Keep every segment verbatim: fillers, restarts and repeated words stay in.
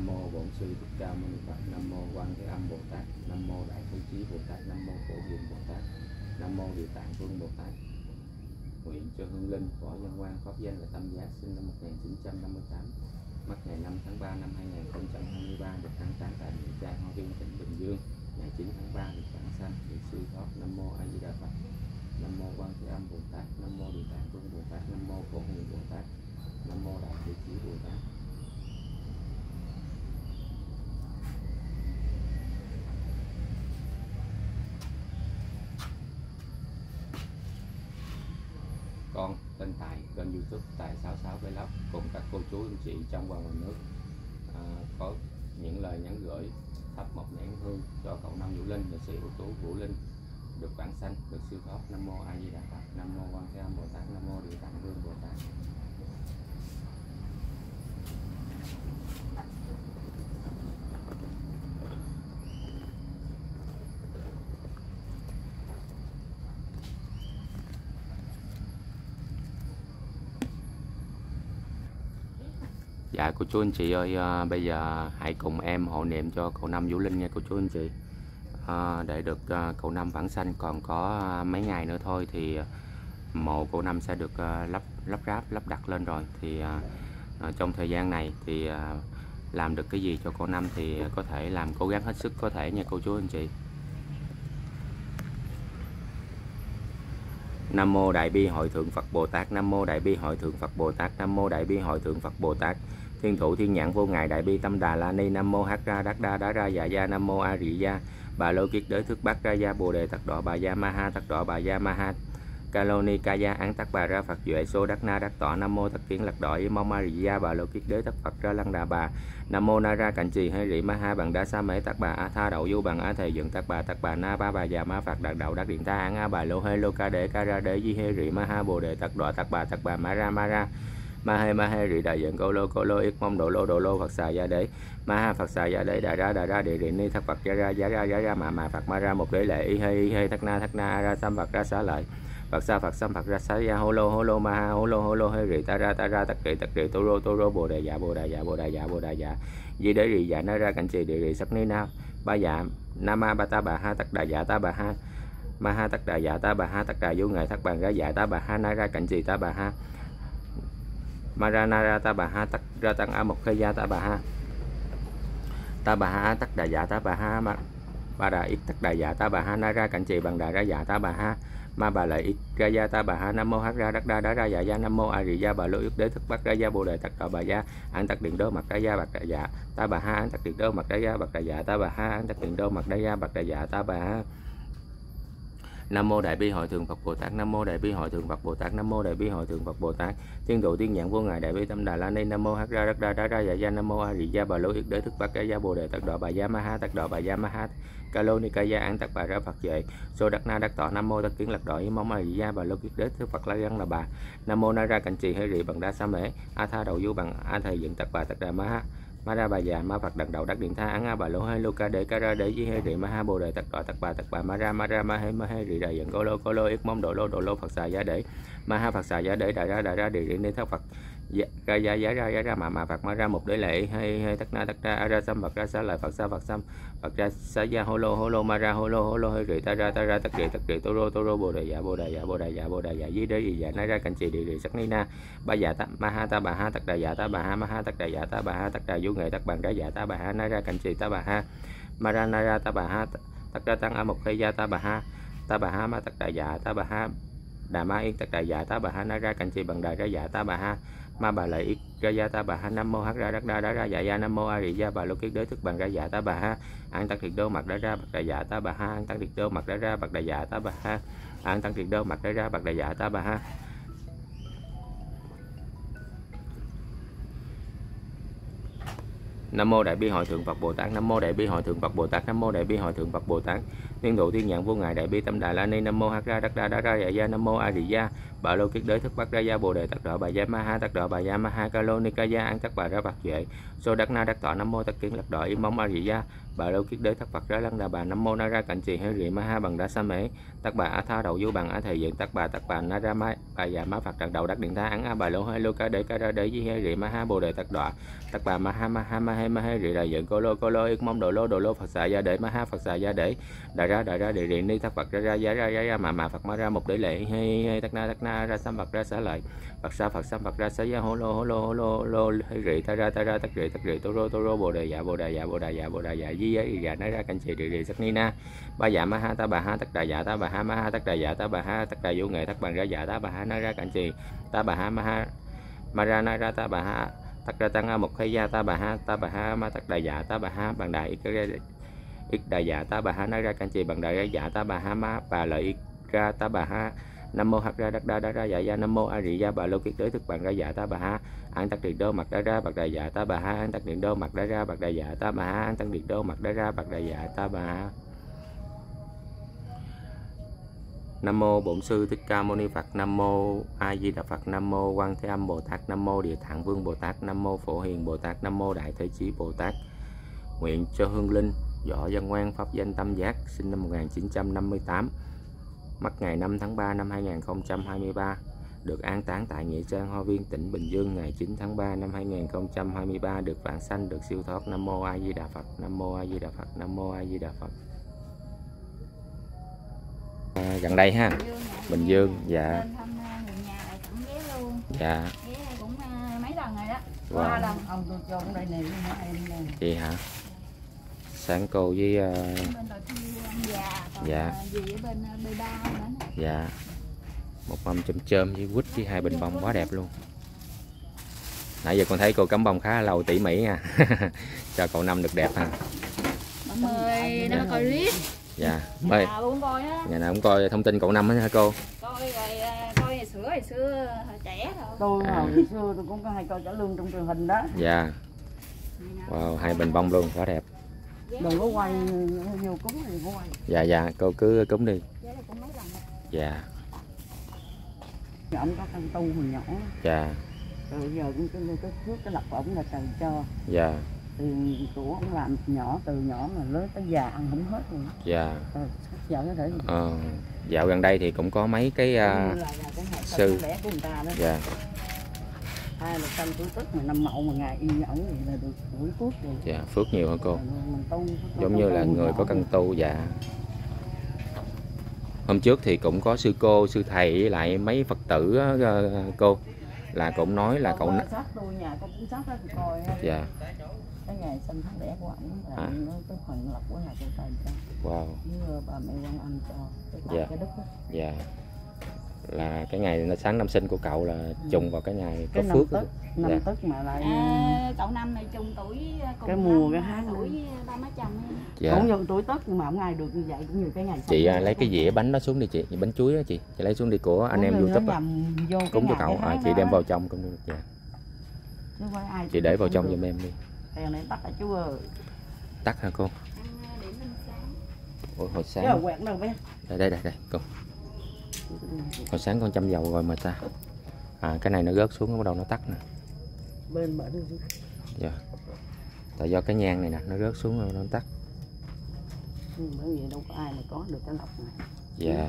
Nam mô Bổn Sư Thích Ca Mâu Ni Phật. Nam mô Quan Thế Âm Bồ Tát. Nam mô Đại Thế Chí Bồ Tát. Nam mô Phổ Hiền Bồ Tát. Nam mô Địa Tạng Vương Bồ Tát. Nguyện cho hương linh Võ Văn Quang pháp danh là Tâm Giác, sinh năm một nghìn chín trăm năm mươi tám, mất ngày năm tháng ba năm hai nghìn không trăm hai mươi ba, được an táng tại Nghĩa Trang Hoa Viên, tỉnh Bình Dương. Ngày chín tháng ba được vãng sanh, được siêu thoát. Nam mô A Di Đà Phật. Nam mô Quan Thế Âm Bồ Tát. Nam mô Địa Tạng Vương Bồ Tát. Nam mô Phổ Hiền Bồ Tát. Nam mô Đại Thế Chí Bồ Tát. Con tên Tài, kênh YouTube Tài sáu sáu Vlog, cùng các cô chú anh chị trong và ngoài nước à, có những lời nhắn gửi thắp một nén hương cho cậu Năm Vũ Linh, nghệ sĩ ưu tú Vũ Linh được vãng sanh, được siêu thoát. Nam mô A Di Đà Phật. Nam mô Quan Thế Âm Bồ Tát. Nam mô Địa Tạng Vương Bồ Tát. Dạ cô chú anh chị ơi, à, bây giờ hãy cùng em hộ niệm cho cậu Năm Vũ Linh nha cô chú anh chị. À, để được à, cậu Năm vãng sanh còn có à, mấy ngày nữa thôi thì mộ cậu Năm sẽ được à, lắp lắp ráp lắp đặt lên rồi. Thì à, à, trong thời gian này thì à, làm được cái gì cho cậu Năm thì có thể làm, cố gắng hết sức có thể nha cô chú anh chị. Nam mô Đại Bi Hội Thượng Phật Bồ Tát. Nam mô Đại Bi Hội Thượng Phật Bồ Tát. Nam mô Đại Bi Hội Thượng Phật Bồ Tát. Thiên thủ thiên nhãn vô ngài Đại Bi Tâm Đà La Ni. Nam mô Hắc Ra Đắc Đa Đá Ra Dạ Gia. Nam mô A Rị Gia Bà Lô Kiết Đới Thức Bát Ra Gia Bồ Đề Tắc Đọ Bà Gia Ma Ha Tắc Đọ Bà Gia Ma Ha Kaloni Ca Gia Án Tắc Bà Ra Phật Duệ Xô Đắc Na Đắc Tọ. Nam mô Tắc Kiến Lạc Đọ Mong A Rị Gia Bà Lô Kiết Đới Tắc Phật Ra Lăng Đà Bà. Nam mô Na Ra Cảnh Trì Hay Rị Ma Ha Bằng Đa Sa Mễ Tắc Bà A Tha Đậu Du Bằng A Thầy Dựng Tắc Bà Tắc Bà Na Ba Bà Già Ma Phật Đạt Đậu Đắc Điện Ta Án A Bà Lô Hê Lô Ca Đế Ca Ra Đế Di Hê Rị Ma Ha Bồ Đề Tắc Đọ Tắc Bà Tắc Bà Ma Ra Ma Ra Ma Hê Ma Hê Rị Đại Dựng Cô Lô Cô Lô Yết Mong Độ Lô Độ Lô Phật Xà Gia Đế Ma Ha Phật Xà Gia Đế Đà Ra Đà Ra Địa Địa Ni Thắc Phật Gia Ra Giá Ra Giá Ra Mà Mà Phật Ma Ra Một Đế Lệ Y Hê Y Hê Thắc Na Thắc Na A Ra Sam Phật Ra Xá Lợi Phật Sa Phật Sam Phật Ra Xá Gia Hô Lô Hô Lô Ma Ha Hô Lô Hô Lô Hê Rị Ta Ra Ta Ra Tắc Rị Tắc Rị Tô Rô Tô Rô Bồ Đề Dạ Bồ Đề Dạ Bồ Đề Dạ Bồ Đề Dạ Di Đế Rị Dạ Na Ra Cảnh Trì Địa Rị Sắc Ni Na Ba Dạ Nam Ma Ba Ta Bà Ha Tắc Đà Dạ Ta Bà Ha Ma Ha Tắc Đà Dạ Ta Bà Ha Tắc Đà Vô Ngài Thắc Bàn Ra Dạ Ta Bà Ha Na Ra Cảnh Trì Ta Bà Ha Ma Ra Na Ra Ta Bà Ha Tắc Ra Tăng A Mộc Khê Gia Ta Bà Ha Ta Bà Ha Tắc Đà Dạ Ta Bà Ha Ma Ba Đà Ít Tắc Đà Dạ Ta Bà Ha Na Ra Cảnh Trì Bằng Đà Ra Dạ Ta Bà Ha Ma Bà Lợi Ít Ra Gia Ta Bà Ha. Nam mô Hắc Ra Đắc Đa Đá Ra Dạ Gia. Nam mô A Rị Gia Bà Lô Yết Đế Thức Bát Ra Gia Bồ Đề Tắc Đọ Bà Gia Án Tắc Điện Đô Mặt Ra Gia Bạc Đà Dạ Ta Bà Ha Án Tắc Điện Đô Mặt Ra Gia Bạc Đà Dạ Ta Bà Ha Án Tắc Điện Đô Mặt Ra Gia Bạc Đà Dạ Ta Bà Ha. Nam mô Đại Bi Hội Thượng Phật Bồ Tát. Nam mô Đại Bi Hội Thượng Phật Bồ Tát. Nam mô Đại Bi Hội Thượng Phật Bồ Tát. Thiên thủ thiên nhãn vô ngài Đại Bi Tâm Đà La Ni. Nam mô Hắc Ra Đắc Đa Đá Ra Dạ Gia. Nam mô A Rị Gia Bà Lô Yết Đế Thức Bát Ra Gia Bồ Đề Tắc Đọ Bà Gia Ma Ha Tắc Đọ Bà Gia Ma Ha Kaloni Ca Gia Án Tắc Bà Ra Phật Duệ Xô Đắc Na Đắc Tọ. Nam mô Tắc Kiến Lạc Đọ Mong A Rị Gia Bà Lô Kiết Đế Thức Phật La Găng Là Bà. Nam mô Na Ra Cảnh Trì Hay Rị Bằng Đa Sa Mễ A Tha Đậu Du Bằng A Thầy Dựng Tắc Bà Tắc Đà Ma Ha Ma Ra Bà Già Ma Phật Đặng Đậu Đắc Điện Tha Án A Bà Lô Hê Lô Ca Đế Ca Ra Đế Di Hê Rị Ma Ha Bồ Đề Tắc Đọ Tắc Bà Tắc Bà Ma Ra Ma Ra Ma Hê Ma Hê Rị Đại Dựng Cô Lô Cô Lô Yết Mong Độ Lô Độ Lô Phật Xà Gia Đế Ma Ha Phật Xà Gia Đế Đà Ra Đà Ra Địa Địa Ni Thắc Phật Ra Gia Giá Ra Giá Ra Mà Mà Phật Ma Ra Một Đế Lệ hay hay Tắc Na Tắc Ra A Ra Sam Phật Ra Xá Lợi Phật Sa Phật Sam Phật Ra Xá Gia Hô Lô Hô Lô Ma Ra Hô Lô Hô Lô Hê Rị Ta Ra Ta Ra Tắc Rị Tắc Rị Tô Rô Tô Rô Bồ Đề Dạ Bồ Đề Dạ Bồ Đề Dạ Bồ Đề Dạ Di Đế Rị Dạ Na Ra Cảnh Trì Địa Rị Sắc Ni Na Ba Dạ Ta Ma Ha Ta Bà Ha Tắc Đà Dạ Ta Bà Ha Ma Ha Tắc Đà Dạ Ta Bà Ha Tắc Đà Vô Nghệ Tắc Bàn Ra Dạ Ta Bà Ha Na Ra Cảnh Trì Ta Bà Ha Ma Ra Na Ra Ta Bà Ha Tắc Ra Tăng A Mộc Khê Gia Ta Bà Ha Ta Bà Ha Ma Tắc Đà Dạ Ta Bà Ha Đà Ma Yên Tắc Đà Dạ Ta Bà Ha Na Ra Cảnh Trì Bằng Đà Ra Dạ Ta Bà Ha Ma Bà Lợi Ít Ra Gia Ta Bà Ha. Nam mô Hắc Ra Đắc Đa Đá Ra Dạ Gia. Nam mô A Rị Gia Bà Lô Kiết Đế Thức Bằng Ra Dạ Ta Bà Ha An Tăng Thiệt Đô Mặt Đá Ra Bạc Đà Dạ Ta Bà Ha An Tăng Thiệt Đô Mặt Đá Ra Bạc Đà Dạ Ta Bà Ha An Tăng Thiệt Đô Mặt Đá Ra Bạc Đà Dạ Ta Bà Ha. Nam mô Đại Bi Hội Thượng Phật Bồ Tát. Nam mô Đại Bi Hội Thượng Phật Bồ Tát. Nam mô Đại Bi Hội Thượng Phật Bồ Tát. Thiên thủ thiên nhãn vô ngài Đại Bi Tâm Đà La Ni. Nam mô Hắc Ra Đắc Đa Đá Ra Dạ Gia. Nam mô A Rị Gia Bà lô kiết đới thức bắc ra gia bồ đề tắc đọ bà gia ma ha tắc đọ bà gia ma ha ca lô ni ca gia an tắc bà ra bạc duệ sô đắc na đắc tọa nam mô tắc kiến lạc đọ im mong a rị gia bà lô kiết đới thắc phật ra lăng đà bà nam mô na ra cạnh trì hay rị ma ha bằng đa sa mễ tắc bà a tha đầu du bằng a thầy dựng tắc bà tắc bà na ra ma bà già ma phật trạc đầu đắc điện tha án a bà lô hai lô ca đế ca ra đế di hay rị ma ha bồ đề tắc đọ tắc bà ma ha ma ha ma hay ma hay rị là dựng cô lô cô lô ước mong đồ lô đồ lô phật xà gia đế ma ha phật xà gia đế đà ra đà ra địa rị ni thắc phật ra ra giá ra giá ra mà mà phật ma ra một đế lệ hay hay tắc na tắc na ra sam phật ra xá lợi phật sa phật sam phật ra xá giá hô lô hô lô hô lô hô lô hay rị ta ra ta ra tắc rị tắc rị tô rô tô rô bồ đề dạ bồ đề dạ bồ đề dạ bồ đề dạ di ấy dạ nói ra canh chị rị rị sắc ni na ba dạ ma ha ta bà ha tắc đà dạ ta bà ha ma ha tắc đà dạ ta bà ha tắc đà vô nghệ tắc bằng ra dạ ta bà ha nói ra canh chị ta bà ha ma ha ma ra na ra ta bà ha tắc ra tăng a một khai gia ta bà ha ta bà ha ma tắc đà dạ ta bà ha bằng đại ít đà dạ ta bà ha nói ra canh chị bằng đại ra dạ ta bà ha ma bà lợi ít ra ta bà ha nam mô hắc ra đắc đa đa ra dạ gia nam mô a rị gia bà lô kiết đới thức bằng ra dạ ta bà ha an tắc điện đô mặt đa ra bạc đà dạ ta bà ha an tắc điện đô mặt đa ra bạc đà dạ ta bà ha an tắc điện đô mặt đa ra bạc đà dạ ta bà ha. Nam mô Bổn Sư Thích Ca Mâu Ni Phật. Nam mô A Di Đà Phật. Nam mô Quan Thế Âm Bồ Tát. Nam mô Địa Tạng Vương Bồ Tát. Nam mô Phổ Hiền Bồ Tát. Nam mô Đại Thế Chí Bồ Tát. Nguyện cho hương linh Võ Văn Ngoan pháp danh Tâm Giác, sinh năm một nghìn chín trăm năm mươi tám, mất ngày năm tháng ba năm hai nghìn không trăm hai mươi ba, được an táng tại Nghĩa Trang Hoa Viên, tỉnh Bình Dương ngày chín tháng ba năm hai nghìn không trăm hai mươi ba, được vãng sanh, được siêu thoát. Nam mô A Di Đà Phật. Nam mô A Di Đà Phật. Nam mô A Di Đà Phật. À, gần đây ha, Bình Dương, dạ. Dạ. Cũng mấy lần rồi đó. Wow. Ba lần ông tôi chôn đây này em này. Chị hả? Sáng cô với uh... bên già, dạ. Gì ở bên B ba nữa. Dạ. Một mâm chôm chôm với quýt với hai bình bông quá đẹp luôn. Nãy giờ con thấy cô cắm bông khá lâu tỉ mỉ nha. Cho cậu Năm được đẹp ha. Mọi người nó coi clip. Dạ. Mời. Ngày nào cũng coi thông tin cậu Năm hả cô? Coi rồi coi ngày xưa ngày xưa hồi trẻ thôi. Tôi à. Hồi xưa tôi cũng có hay coi trả lương trong truyền hình đó. Dạ. Wow, hai bình bông luôn, quá đẹp. Đừng có quay nhiều cúng thì có quay. Dạ dạ, cô cứ cúng đi. Dạ. Ông có căn tu hồi nhỏ. Dạ. Rồi giờ cũng cái cái phước cái lập ổng là trời cho. Dạ. Tiền của ông làm nhỏ từ nhỏ mà lớn tới già ăn không hết rồi. Dạ. Rồi giờ có thể. Ờ, dạo gần đây thì cũng có mấy cái uh, sư. Của người ta đó. Dạ. Hai là canh tuổi Tức mà năm Mậu mà ngày y ổng thì là được tuổi phước rồi. Dạ, phước nhiều hả cô? Mình tu, giống như là người có căn tu. Dạ. Hôm trước thì cũng có sư cô, sư thầy với lại mấy Phật tử uh, cô là cũng nói là cậu sát tôi nhà con cũng sát đó thì coi. Dạ. Cái ngày sinh tháng đẻ của ảnh là à. Nó cái phần lập của nhà cô thầy cho. Wow. Với bà mẹ Quan Anh cho cái, dạ. cái đất đó. Dạ. Là cái ngày sáng năm sinh của cậu là trùng vào cái ngày có cái phước. Tức, năm dạ. Tức mà lại à, cậu Năm này trùng tuổi cùng cái mùa cái tháng tuổi ba má chồng. Dạ. Cũng như tuổi Tức nhưng mà không ai được như vậy cũng như cái ngày chị à, lấy cái dĩa bánh đó xuống đi chị, bánh chuối đó chị, chị lấy xuống đi của anh em YouTube cúng cho cậu. À, chị đem vào trong cũng được. Dạ. Ai chị để vào trong giùm em đi. Đèn này tắt hả chú ơi? Tắt hả cô? Ôi, hồi sáng đâu quẹt đâu bé. Đây đây đây đây cô. Hồi sáng con chăm dầu rồi mà ta. À, cái này nó rớt xuống bắt đầu nó tắt nè. Bên bển. Dạ. Tại do cái nhang này nè nó rớt xuống rồi nó tắt. Ừ, bởi vì đâu có ai mà có được cái lọc này. Dạ.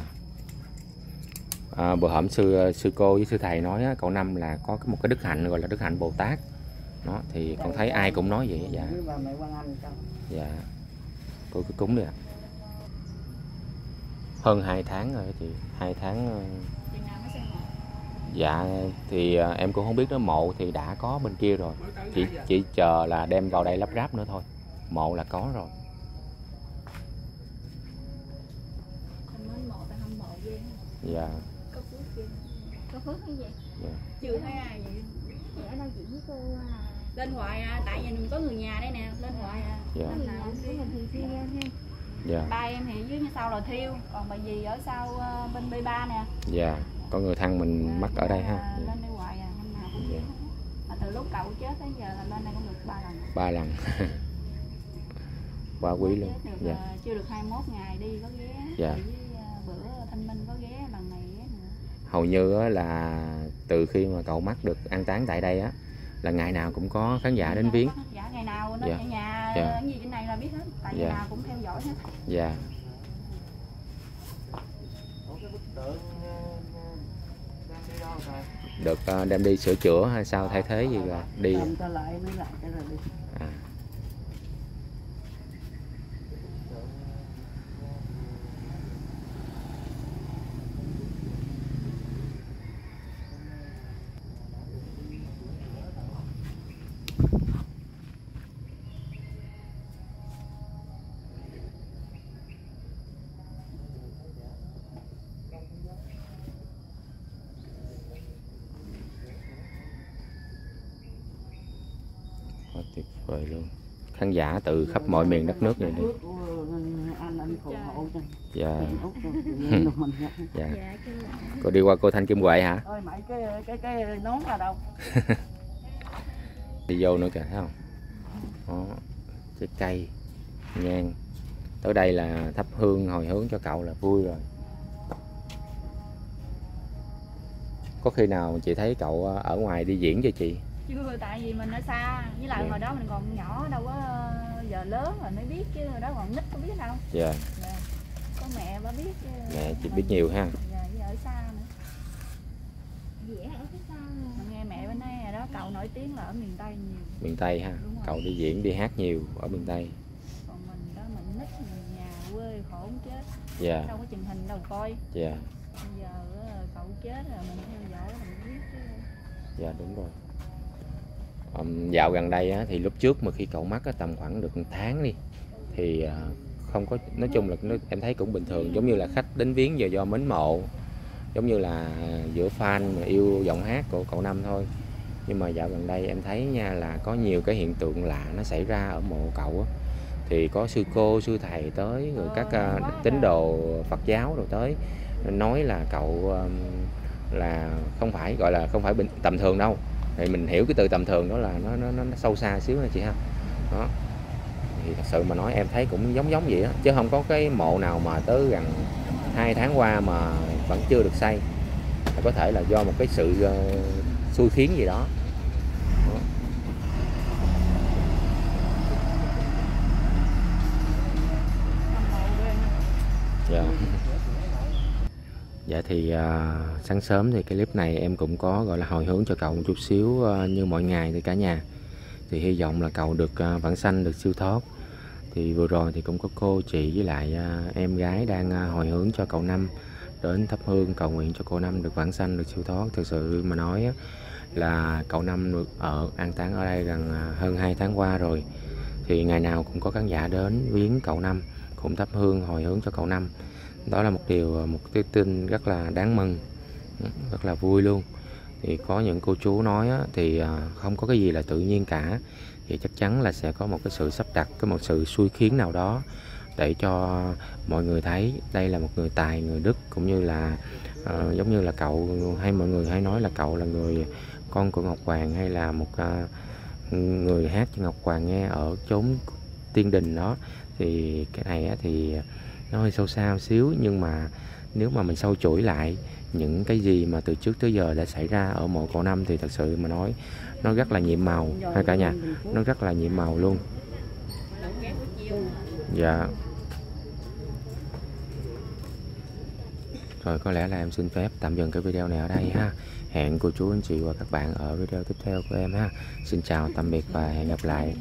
À, bữa hổm sư sư cô với sư thầy nói á, cậu Năm là có một cái đức hạnh gọi là đức hạnh Bồ Tát. Đó thì con thấy ai cũng nói vậy. Dạ. Dạ. Cô cứ cúng đi ạ. Hơn hai tháng rồi chị, hai tháng. Dạ thì em cũng không biết đó, mộ thì đã có bên kia rồi, chỉ chỉ chờ là đem vào đây lắp ráp nữa thôi, mộ là có rồi. Dạ. Có phước cái gì? Dạ. Chưa thấy ai vậy. Ở đâu chị với cô lên hoài à, tại vì mình có người nhà đây nè, lên hoài à. Dạ. Lên nào cũng có mình thiêu ha. Dạ. Ba em thì dưới sau là thiêu, còn bà dì ở sau uh, bên B ba nè. Dạ. Có người thân mình dạ, mắc ở đây ha. Lên đây hoài à, năm nào cũng dạ. Mà từ lúc cậu chết tới giờ là lên đây cũng được ba lần. Ba lần. Quá quý luôn. Được, dạ. uh, chưa được hai mươi mốt ngày đi có ghé. Dạ. Với, uh, bữa thanh minh có ghé lần này ghé nữa. hầu như á, là từ khi mà cậu Mắt được an táng tại đây á là ngày nào cũng có khán giả đến viếng. Dạ, ngày nào nó Dạ. ở nhà Dạ. cái gì trên này là biết hết, tại Dạ. ngày nào cũng theo dõi hết. Dạ. Được uh, đem đi sửa chữa hay sao, thay thế gì rồi đi Làm cho lại mới lại cái rồi đi. à. Quá tuyệt vời luôn, khán giả từ khắp mọi miền đất nước này đi. Anh anh phụ hộ cho. Dạ. Út rồi, mình vậy. Dạ. Dạ, kêu là Cô đi qua cô Thanh Kim Huệ hả? Ôi mày cái cái cái nón là đâu? Đi vô nữa kìa, thấy không? Đó, trái cây, nhang. Tới đây là thắp hương hồi hướng cho cậu là vui rồi. Có khi nào chị thấy cậu ở ngoài đi diễn cho chị? chưa, tại vì mình ở xa, với lại Dạ. hồi đó mình còn nhỏ đâu có, giờ lớn rồi mới biết, chứ hồi đó còn nít có biết đâu. Dạ. Dạ. Có mẹ bà biết chứ. Mẹ chị mình- biết nhiều ha. Dạ, với ở xa nữa. Dễ ở phía xa. Mình nghe mẹ bên đây rồi đó, cậu nổi tiếng là ở miền Tây nhiều. Miền Tây ha. Đúng rồi. Cậu đi diễn đi hát nhiều ở miền Tây. Còn mình đó mình nít, mình nhà quê khổ không chết. Dạ. Đâu có truyền hình đâu coi. Dạ. Bây giờ ờ, cậu chết rồi mình theo dõi mình biết chứ. Dạ đúng rồi. Um, dạo gần đây á, thì lúc trước mà khi cậu Mắt á, tầm khoảng được một tháng đi thì uh, không có, nói chung là nó, em thấy cũng bình thường, giống như là khách đến viếng giờ do mến mộ, giống như là giữa fan mà yêu giọng hát của cậu Năm thôi. Nhưng mà dạo gần đây em thấy nha là có nhiều cái hiện tượng lạ nó xảy ra ở mộ cậu á. Thì có sư cô sư thầy tới, rồi các uh, tín đồ Phật giáo rồi tới nói là cậu um, là không phải, gọi là không phải bình, tầm thường đâu. Thì mình hiểu cái từ tầm thường đó là nó nó, nó sâu xa xíu nha chị ha. Đó. Thì thật sự mà nói em thấy cũng giống giống vậy á, chứ không có cái mộ nào mà tới gần hai tháng qua mà vẫn chưa được xây. Có thể là do một cái sự uh, xui khiến gì đó. Đó. Dạ. Dạ thì uh, sáng sớm thì cái clip này em cũng có gọi là hồi hướng cho cậu một chút xíu uh, như mọi ngày thì cả nhà. Thì hy vọng là cậu được uh, vãng sanh, được siêu thoát. Thì vừa rồi thì cũng có cô chị với lại uh, em gái đang uh, hồi hướng cho cậu Năm đến thắp hương cầu nguyện cho cô Năm được vãng sanh, được siêu thoát. Thực sự mà nói uh, là cậu Năm được ở an táng ở đây gần uh, hơn hai tháng qua rồi. Thì ngày nào cũng có khán giả đến viếng cậu Năm, cũng thắp hương hồi hướng cho cậu Năm. Đó là một điều, một cái tin rất là đáng mừng, rất là vui luôn. Thì có những cô chú nói á, thì không có cái gì là tự nhiên cả, thì chắc chắn là sẽ có một cái sự sắp đặt, có một sự xui khiến nào đó để cho mọi người thấy đây là một người tài, người đức, cũng như là uh, giống như là cậu hay mọi người hay nói là cậu là người con của Ngọc Hoàng, hay là một uh, người hát cho Ngọc Hoàng nghe ở chốn tiên đình đó. Thì cái này á, thì nó hơi sâu xa một xíu, nhưng mà nếu mà mình sâu chuỗi lại những cái gì mà từ trước tới giờ đã xảy ra ở mộ cậu Năm thì thật sự mà nói nó rất là nhiệm màu ha cả nhà, nó rất là nhiệm màu luôn. Dạ. Rồi có lẽ là em xin phép tạm dừng cái video này ở đây ha. Hẹn cô chú anh chị và các bạn ở video tiếp theo của em ha. Xin chào tạm biệt và hẹn gặp lại.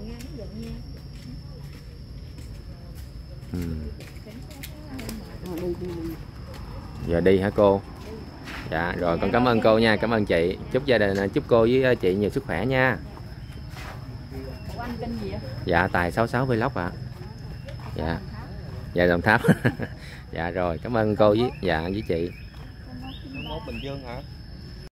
uhm. Giờ đi hả cô? Dạ rồi, con cảm ơn cô nha, cảm ơn chị. Chúc gia đình, chúc cô với chị nhiều sức khỏe nha. Ủa, anh kênh gì vậy? Dạ Tài sáu sáu Vlog ạ. À. Dạ. Dạ Đồng Tháp. Dạ rồi, cảm ơn cô với dạ với chị. Bình Dương hả?